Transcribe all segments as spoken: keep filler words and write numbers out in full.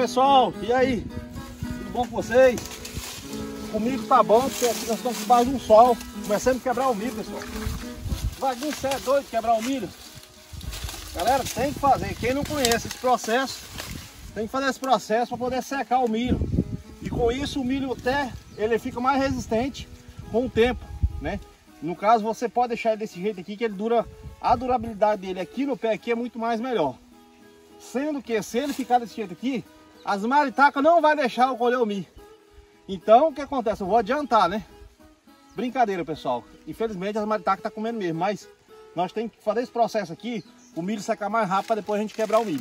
pessoal, e aí? Tudo bom com vocês? Comigo tá bom, porque aqui nós estamos debaixo de um sol, começando a quebrar o milho, pessoal. Vaguinho, você é doido de quebrar o milho? Galera, tem que fazer. Quem não conhece esse processo, tem que fazer esse processo para poder secar o milho. E com isso o milho até ele fica mais resistente com o tempo, né? No caso, você pode deixar ele desse jeito aqui, que ele dura, a durabilidade dele aqui no pé aqui é muito mais melhor. Sendo que se ele ficar desse jeito aqui, as maritacas não vai deixar eu colher o milho. Então o que acontece? Eu vou adiantar, né? Brincadeira, pessoal. Infelizmente as maritacas estão comendo mesmo, mas nós temos que fazer esse processo aqui, o milho secar mais rápido para depois a gente quebrar o milho.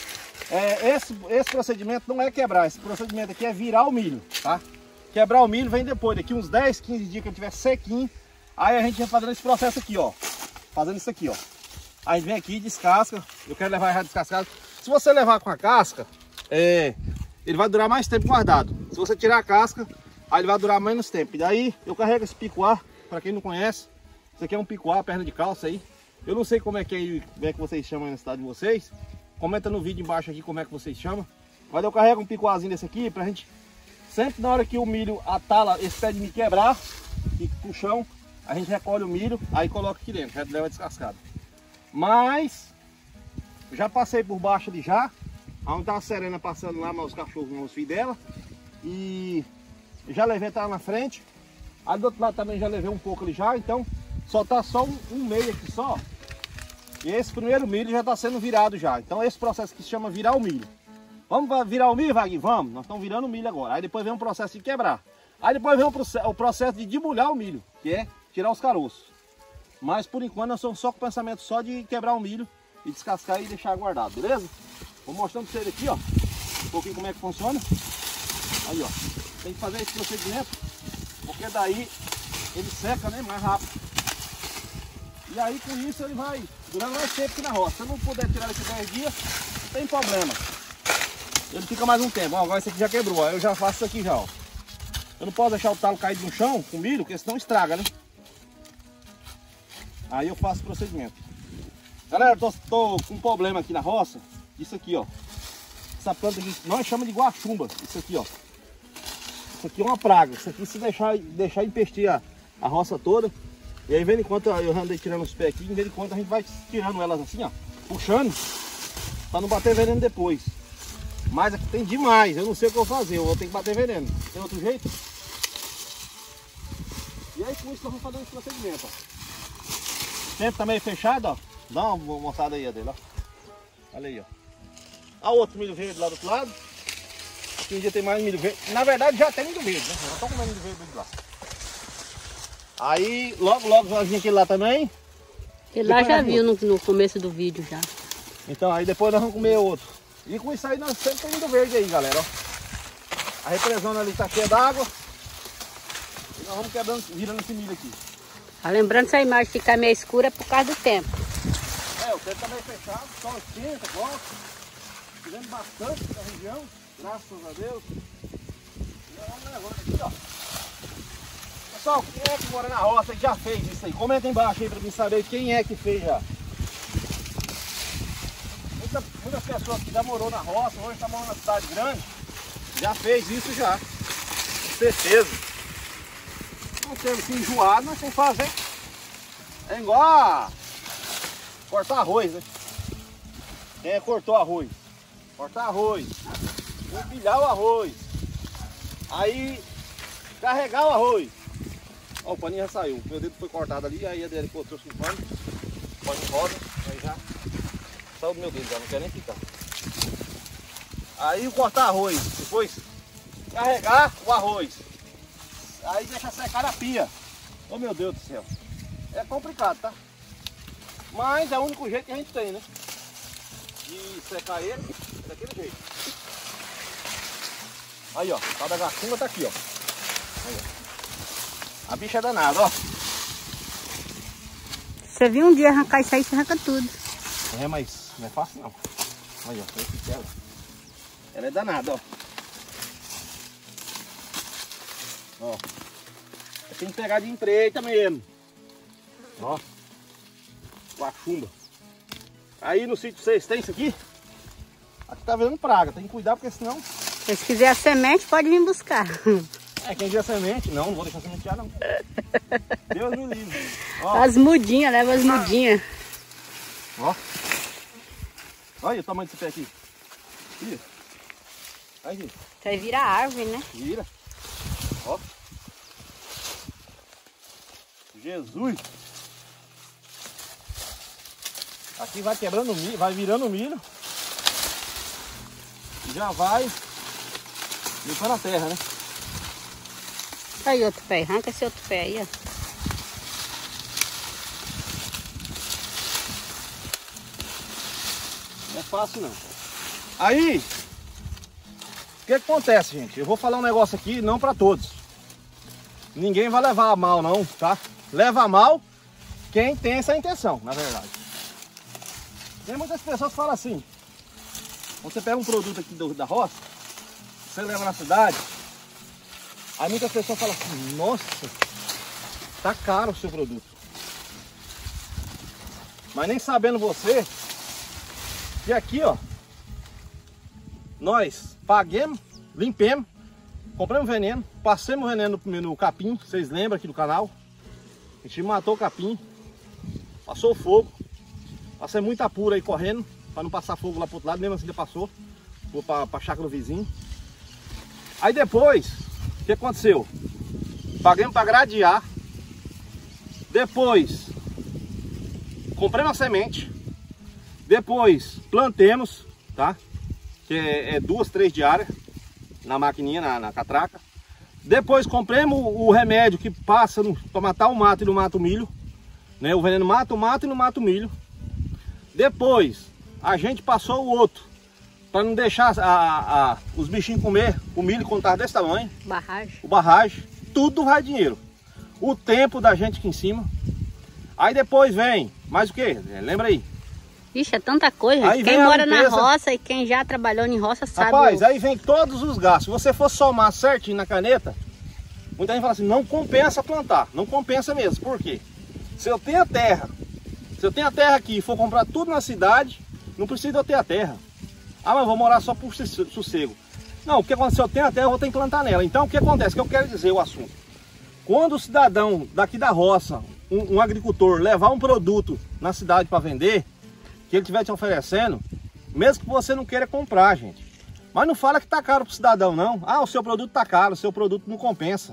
É, esse, esse procedimento não é quebrar, esse procedimento aqui é virar o milho, tá? Quebrar o milho vem depois, daqui uns dez, quinze dias que ele estiver sequinho, aí a gente vai fazendo esse processo aqui, ó. Fazendo isso aqui, ó. Aí a gente vem aqui, descasca. Eu quero levar já descascado. Se você levar com a casca, é, ele vai durar mais tempo guardado. Se você tirar a casca, aí ele vai durar menos tempo. E daí eu carrego esse picuá, para quem não conhece. Isso aqui é um picuá, perna de calça aí. Eu não sei como é que, é, como é que vocês chamam aí na cidade de vocês. Comenta no vídeo embaixo aqui como é que vocês chamam. Mas eu carrego um picuazinho desse aqui pra gente, sempre na hora que o milho atala, esse pé de milho quebrar, e pro chão, a gente recolhe o milho, aí coloca aqui dentro, já leva descascado. Mas já passei por baixo ali já, onde tá a Serena passando lá, mas os cachorros, os filhos dela. E já levei, tá lá na frente. Aí do outro lado também já levei um pouco ali já, então só tá só um, um meio aqui só. E esse primeiro milho já tá sendo virado já. Então esse processo que se chama virar o milho. Vamos virar o milho, Vaguinho? Vamos, nós estamos virando o milho agora. Aí depois vem um processo de quebrar. Aí depois vem o processo de debulhar o milho, que é tirar os caroços. Mas por enquanto nós estamos só com o pensamento só de quebrar o milho e descascar e deixar guardado, beleza? Vou mostrando para vocês aqui, ó, um pouquinho como é que funciona. Aí, ó, tem que fazer esse procedimento, porque daí ele seca, né, mais rápido. E aí com isso ele vai durando mais tempo aqui na roça. Se eu não puder tirar esse dez dias, não tem problema. Ele fica mais um tempo. Ó, agora esse aqui já quebrou, ó, eu já faço isso aqui já, ó. Eu não posso deixar o talo caído no chão com milho, porque senão estraga, né? Aí eu faço o procedimento. Galera, eu tô, tô com um problema aqui na roça. Isso aqui, ó. Essa planta aqui, nós chamamos de guaxumba. Isso aqui, ó. Isso aqui é uma praga. Isso aqui se deixar, deixar empestir a, a roça toda. E aí, vendo enquanto eu andei tirando os pés aqui, em vez de quando a gente vai tirando elas assim, ó. Puxando. Pra não bater veneno depois. Mas aqui tem demais. Eu não sei o que eu vou fazer. Eu vou ter que bater veneno. Tem outro jeito? E aí, com isso, nós vamos fazer esse procedimento, ó. O tempo também fechado, ó. Dá uma moçada aí dele, ó. Olha aí, ó. Olha o outro milho verde lá do outro lado. Aqui um dia tem mais milho verde. Na verdade já tem milho verde, né? Já estão comendo milho verde do lá. Aí logo, logo nós vimos aquele lá também. Ele lá já viu no, no começo do vídeo já. Então aí depois nós vamos comer outro. E com isso aí nós sempre tem milho verde aí, galera, ó. A represona ali tá cheia d'água. E nós vamos quebrando, virando esse milho aqui. Ah, lembrando, essa imagem ficar meio escura é por causa do tempo. É, o tempo tá meio fechado, sol esquenta, volta. Tivemos bastante da região, graças a Deus. E vamos levando aqui, ó. Pessoal, quem é que mora na roça e já fez isso aí? Comenta embaixo aí pra mim saber quem é que fez já. Muita, muitas pessoas que já morou na roça, hoje tá morando na cidade grande, já fez isso já. Com certeza. Não temos que enjoar, nós temos que fazer. É igual a cortar arroz, né? Quem é cortou arroz? Cortar arroz, empilhar o arroz, aí carregar o arroz. Ó, o paninho já saiu, meu dedo foi cortado ali, aí a dele pô, trouxe um pano, pano roda, aí já saiu do meu dedo, já não quer nem ficar. Aí cortar arroz, depois carregar o arroz, aí deixa secar na pia. Oh meu Deus do céu, é complicado, tá? Mas é o único jeito que a gente tem, né? De secar ele daquele jeito. Aí, ó, o tal da guaxumba tá aqui, ó. Aí, ó. A bicha é danada, ó. Você viu um dia arrancar isso aí, você arranca tudo. É, mas não é fácil não. Aí, ó, esse ela. Ela é danada, ó. Ó. Tem que pegar de empreita mesmo. Ó. Guaxumba. Aí no sítio vocês tem isso aqui? Aqui tá vendo praga, tem que cuidar porque senão... Se quiser a semente, pode vir buscar. É, quem quiser semente, não, não vou deixar sementear não. Deus me livre. Ó. As mudinhas, leva as mudinhas. Ó. Olha o tamanho desse pé aqui. Vira. Aí, Vai virar árvore, né? vira. Ó. Jesus. Aqui vai quebrando milho, vai virando milho. E já vai limpando a terra, né? Aí outro pé, arranca esse outro pé aí, ó. Não é fácil não. Aí, o que acontece, gente? Eu vou falar um negócio aqui, não para todos. Ninguém vai levar a mal não, tá? Leva a mal quem tem essa intenção, na verdade. Tem muitas pessoas que falam assim, quando você pega um produto aqui do, da roça, você leva na cidade, aí muitas pessoas falam assim, nossa, tá caro o seu produto. Mas nem sabendo você, que aqui, ó, nós paguemos, limpemos, compramos veneno, passemos veneno no, no capim, vocês lembram aqui do canal? A gente matou o capim, passou fogo, passei muita pura aí correndo, para não passar fogo lá pro outro lado, mesmo assim já passou, vou para a chácara do vizinho. Aí depois, o que aconteceu? Paguemos para gradear, depois compramos a semente, depois plantemos, tá? Que é, é duas, três diárias na maquininha, na, na catraca. Depois compramos o, o remédio que passa para matar o mato e não mata o milho, né? O veneno mata o mato e não mata o milho. Depois a gente passou o outro para não deixar a, a, os bichinhos comer o milho quando estava desse tamanho. Barragem. O barragem, tudo vai dinheiro. O tempo da gente aqui em cima. Aí depois vem, mais o que? Lembra aí? Ixi, é tanta coisa. Aí quem vem mora a limpeza. na roça e quem já trabalhou em roça sabe. Rapaz, o... aí vem todos os gastos. Se você for somar certinho na caneta, muita gente fala assim, não compensa plantar. Não compensa mesmo. Por quê? Se eu tenho a terra, se eu tenho a terra aqui e for comprar tudo na cidade, não precisa eu ter a terra. Ah, mas eu vou morar só por sossego. Não, porque quando eu tenho a terra, eu vou ter que plantar nela. Então, o que acontece? O que eu quero dizer o assunto? Quando o cidadão daqui da roça, um, um agricultor, levar um produto na cidade para vender, que ele estiver te oferecendo, mesmo que você não queira comprar, gente. Mas não fala que tá caro pro cidadão, não. Ah, o seu produto tá caro, o seu produto não compensa.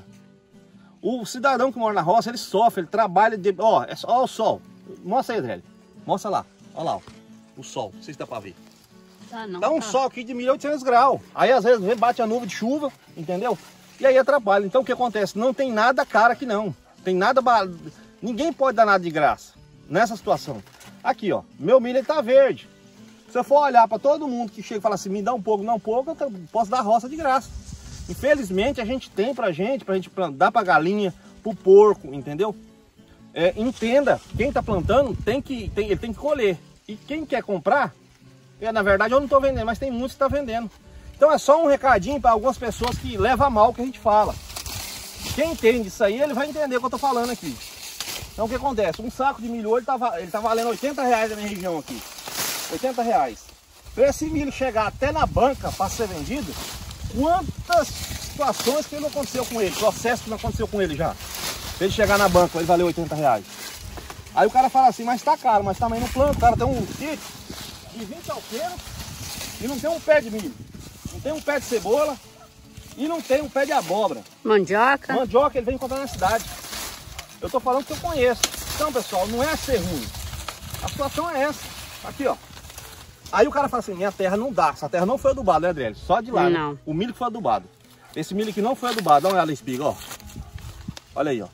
O cidadão que mora na roça, ele sofre, ele trabalha de... Ó, é só, ó o sol. Mostra aí, Adriele. Mostra lá. Olha lá, ó. O sol. Não sei se dá pra ver. Ah, não, Dá um tá. sol aqui de mil e oitocentos graus. Aí às vezes bate a nuvem de chuva, entendeu? E aí atrapalha. Então o que acontece? Não tem nada caro aqui não. Tem nada... Ba... Ninguém pode dar nada de graça nessa situação. Aqui, ó. Meu milho ele tá verde. Se eu for olhar para todo mundo que chega e fala assim, me dá um pouco, não um pouco, eu posso dar roça de graça. Infelizmente a gente tem pra gente, pra gente dar pra galinha, pro porco, entendeu? É, entenda, quem tá plantando tem que, tem, ele tem que colher. E quem quer comprar, é, na verdade eu não tô vendendo, mas tem muitos que tá vendendo. Então é só um recadinho para algumas pessoas que levam a mal o que a gente fala. Quem entende isso aí, ele vai entender o que eu tô falando aqui. Então o que acontece? Um saco de milho ele tá, ele tá valendo oitenta reais na minha região aqui. oitenta reais. Para esse milho chegar até na banca para ser vendido, quantas situações que não aconteceu com ele, processo que não aconteceu com ele já. Para ele chegar na banca, ele valeu oitenta reais. Aí o cara fala assim, mas tá caro, mas também não planta. O cara tem um kit de vinte alqueiros e não tem um pé de milho, não tem um pé de cebola e não tem um pé de abóbora. Mandioca. Mandioca ele vem comprar na cidade. Eu tô falando que eu conheço. Então, pessoal, não é ser ruim. A situação é essa. Aqui, ó. Aí o cara fala assim, minha terra não dá. Essa terra não foi adubada, né, Adriele? Só de lá, Não. né? O milho que foi adubado. Esse milho que não foi adubado, olha a espiga, ó. Olha aí, ó.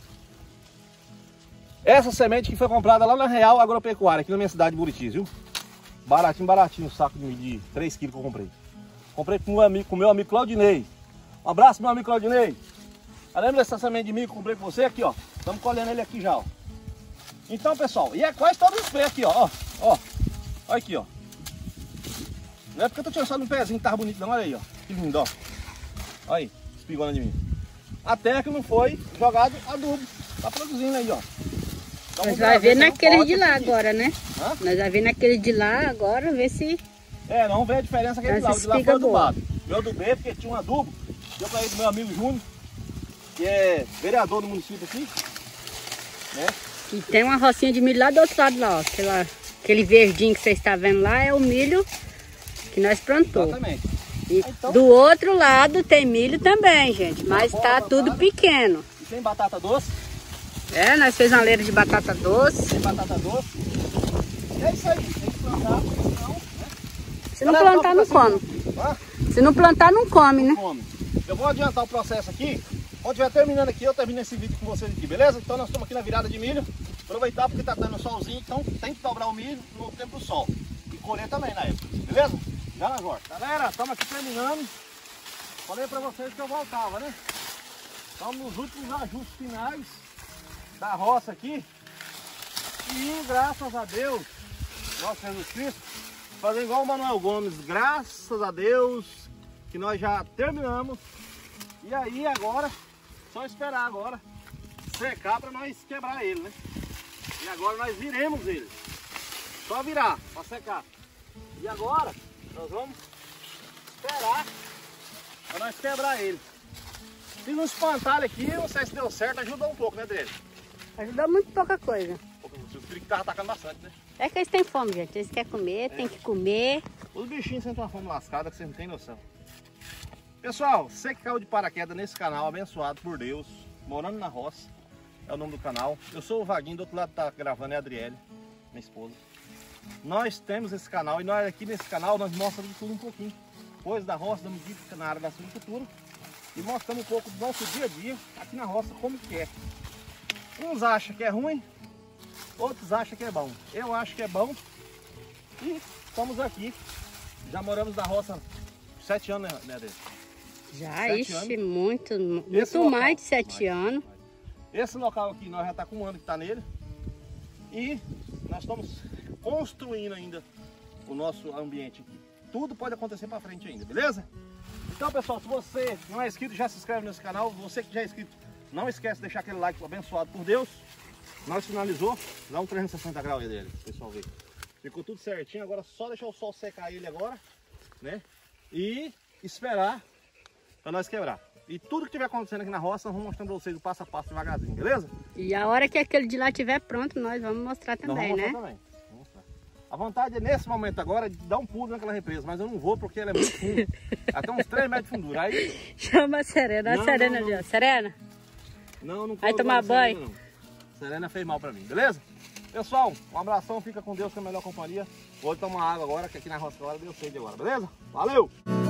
Essa semente que foi comprada lá na Real Agropecuária, aqui na minha cidade de Buritis, viu? Baratinho, baratinho, um saco de milho de três quilos que eu comprei. Comprei com o meu amigo, com meu amigo Claudinei. Um abraço, meu amigo Claudinei. Lembra dessa semente de milho que eu comprei com você? Aqui, ó. Estamos colhendo ele aqui já, ó. Então, pessoal, e é quase todos os pés aqui, ó. Ó, ó. Olha aqui, ó. Não é porque eu tô tirando só um pezinho que tava bonito, não. Olha aí, ó. Que lindo, ó. Olha aí, espigona de mim. A terra que não foi jogado adubo. Tá produzindo aí, ó. Então, Nós vamos ver naquele de lá aqui. agora, né? Hã? Nós vamos ver naquele de lá agora, ver se É, não vê a diferença aquele Essa lá, de lá espiga foi boa. adubado. Eu adubei porque tinha um adubo, deu pra ele do meu amigo Júnior, que é vereador do município aqui, né? E tem uma rocinha de milho lá do outro lado lá, ó. Aquela, aquele verdinho que você está vendo lá é o milho que nós plantamos. Exatamente. E então, do outro lado tem milho também, gente, mas tá tudo pequeno. E tem batata doce. É, nós fizemos uma leira de batata doce. Tem batata doce. E é isso aí, tem que plantar, senão, né? Se não plantar, não come. Ah, Se não plantar, não come, né? come. Eu vou adiantar o processo aqui. Quando estiver terminando aqui, eu termino esse vídeo com vocês aqui, beleza? Então nós estamos aqui na virada de milho. Aproveitar porque tá dando solzinho, então tem que dobrar o milho no tempo do sol. E colher também na época, beleza? Já na Jorge. Galera, estamos aqui terminando. Falei pra vocês que eu voltava, né? Estamos nos últimos ajustes finais da roça aqui. E graças a Deus, nosso Jesus Cristo, fazendo igual o Manuel Gomes, graças a Deus que nós já terminamos. E aí agora, só esperar agora secar para nós quebrar ele, né? E agora nós viremos ele. Só virar para secar. E agora nós vamos esperar para nós quebrar ele. Fiz um espantalho aqui, não sei se deu certo, ajudou um pouco, né, Adriele? Ajudou muito pouca coisa. Os tricos estavam atacando bastante, né? É que eles têm fome, gente. Eles querem comer, É. tem que comer. Os bichinhos sentem uma fome lascada que vocês não tem noção. Pessoal, você que caiu de paraquedas nesse canal, abençoado por Deus, morando na roça, é o nome do canal. Eu sou o Vaguinho, do outro lado tá gravando é a Adriele, minha esposa. Nós temos esse canal e nós aqui nesse canal nós mostramos de tudo um pouquinho. Coisas da roça, damos dicas na área da silvicultura e mostramos um pouco do nosso dia a dia aqui na roça, como que é. Uns acham que é ruim, outros acham que é bom. Eu acho que é bom e estamos aqui. Já moramos na roça sete anos, né, Adriele? Já, Sete ixi, anos. muito, Esse muito local, mais de sete mais, anos. mais. Esse local aqui nós já está com um ano que está nele. E nós estamos construindo ainda o nosso ambiente aqui. Tudo pode acontecer para frente ainda, beleza? Então, pessoal, se você não é inscrito, já se inscreve nesse canal. Você que já é inscrito, não esquece de deixar aquele like abençoado por Deus. Nós finalizou. Dá um trezentos e sessenta graus aí dele, pessoal ver. Ficou tudo certinho. Agora só deixar o sol secar ele agora, né? E esperar para nós quebrar. E tudo que tiver acontecendo aqui na roça, nós vamos mostrando para vocês o passo a passo devagarzinho, beleza? E a hora que aquele de lá estiver pronto, nós vamos mostrar Nós também, vamos né? mostrar também. Vamos mostrar. A vontade é nesse momento agora de dar um pulo naquela represa, mas eu não vou porque ela é muito funda. Até uns três metros de fundura. Aí... Chama a Serena, Não, a Serena não, ali, não. ó. Serena, Não, não vai tô tomar igual a banho? Serena, não. Serena fez mal pra mim, beleza? Pessoal, um abração, fica com Deus, que é a melhor companhia. Vou tomar água agora, que aqui na roça agora deu sede agora, beleza? Valeu!